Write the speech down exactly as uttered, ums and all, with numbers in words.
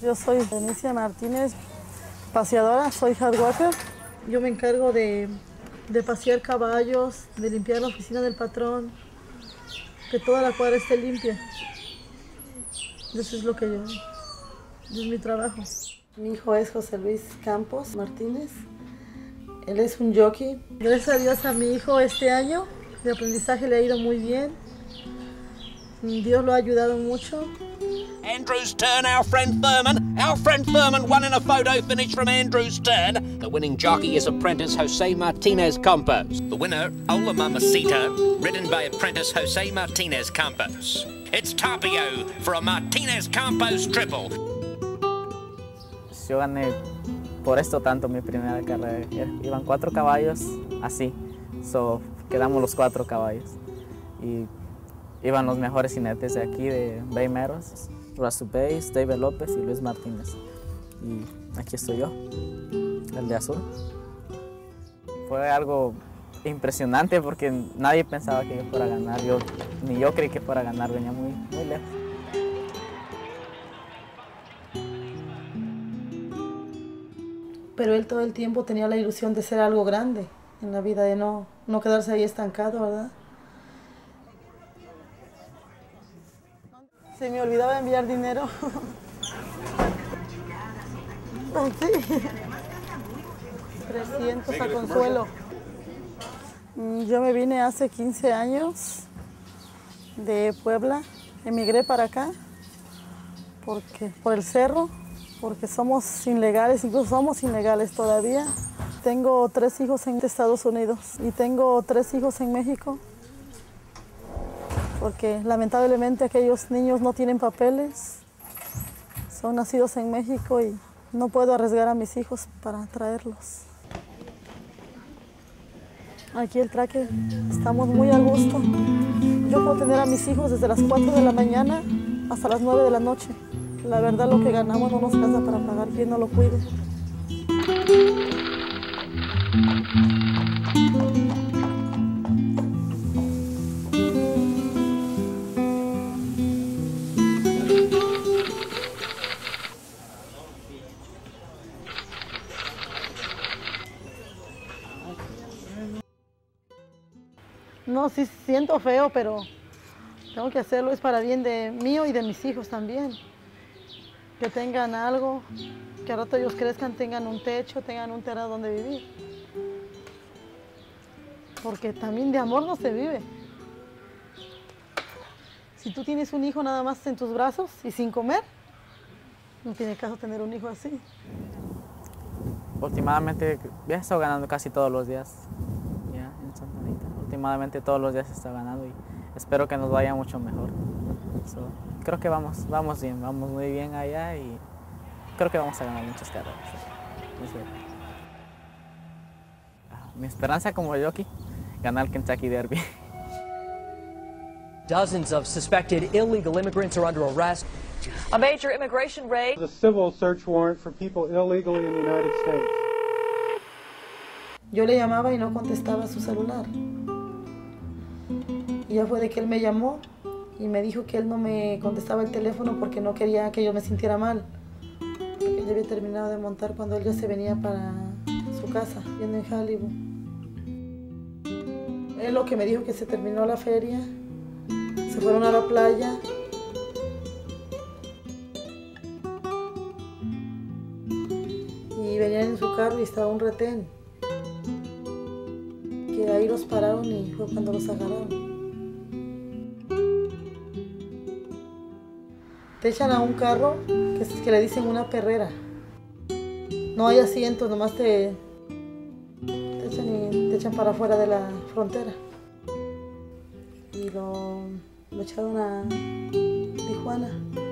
Yo soy Benicia Martínez, paseadora, soy hardworker. Yo me encargo de, de pasear caballos, de limpiar la oficina del patrón, que toda la cuadra esté limpia. Eso es lo que yo, es mi trabajo. Mi hijo es José Luis Campos Martínez. Él es un jockey. Gracias a Dios a mi hijo este año de aprendizaje le ha ido muy bien. Dios lo ha ayudado mucho. Andrew's turn, our friend Thurman. Our friend Thurman won in a photo finish from Andrew's turn. The winning jockey is apprentice Jose Martinez Campos. The winner, Ola Mamacita, ridden by apprentice Jose Martinez Campos. It's Tapio for a Martinez Campos triple. Yo gané por esto tanto mi primera carrera. Iban cuatro caballos así, so quedamos los cuatro caballos. Y iban los mejores jinetes de aquí, de Bay Meadows, Russell Bass, David López y Luis Martínez. Y aquí estoy yo, el de azul. Fue algo impresionante porque nadie pensaba que yo fuera a ganar. Yo, ni yo creí que fuera a ganar, venía muy, muy lejos. Pero él todo el tiempo tenía la ilusión de ser algo grande en la vida, de no, no quedarse ahí estancado, ¿verdad? Se me olvidaba enviar dinero. Sí. trescientos a Consuelo. Yo me vine hace quince años de Puebla. Emigré para acá porque, por el cerro, porque somos ilegales, incluso somos ilegales todavía. Tengo tres hijos en Estados Unidos y tengo tres hijos en México, porque lamentablemente aquellos niños no tienen papeles, son nacidos en México y no puedo arriesgar a mis hijos para traerlos. Aquí el traque, estamos muy a gusto. Yo puedo tener a mis hijos desde las cuatro de la mañana hasta las nueve de la noche. La verdad, lo que ganamos no nos alcanza para pagar quien no lo cuide. No, sí siento feo, pero tengo que hacerlo, es para bien de mío y de mis hijos también. Que tengan algo, que al rato ellos crezcan, tengan un techo, tengan un terreno donde vivir. Porque también de amor no se vive. Si tú tienes un hijo nada más en tus brazos y sin comer, no tiene caso tener un hijo así. Últimamente ya he estado ganando casi todos los días ya en Santa Anita. Últimamente todos los días he estado ganando y espero que nos vaya mucho mejor. So, creo que vamos, vamos bien, vamos muy bien allá y creo que vamos a ganar muchas carreras. Sí. Mi esperanza como jockey, ganar el Kentucky Derby. Dozens of suspected illegal immigrants are under arrest. A major immigration raid. A civil search warrant for people illegally in the United States. Yo le llamaba y no contestaba su celular. Y ya fue de que él me llamó y me dijo que él no me contestaba el teléfono porque no quería que yo me sintiera mal. Porque él ya había terminado de montar cuando él ya se venía para su casa, viendo en Hollywood. Él lo que me dijo que se terminó la feria, se fueron a la playa. Y venían en su carro y estaba un retén. Que ahí los pararon y fue cuando los agarraron. Te echan a un carro que, es, que le dicen una perrera. No hay asientos, nomás te, te, echan y, te echan para afuera de la frontera. Y lo, lo echaron a Tijuana.